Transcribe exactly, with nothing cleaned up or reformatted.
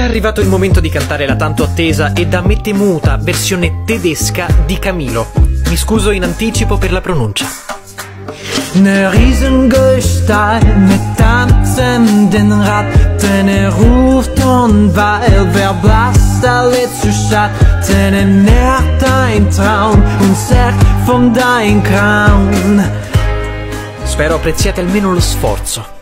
arrivato il momento di cantare la tanto attesa e da me temuta versione tedesca di Camilo. Mi scuso in anticipo per la pronuncia. Ne Riesengestalt mit tanzenden Ratten, er ruft und weil wer blasst alle zur Stadt, denn er nährt dein Traum und sagt von dein Grauen. Spero apprezziate almeno lo sforzo.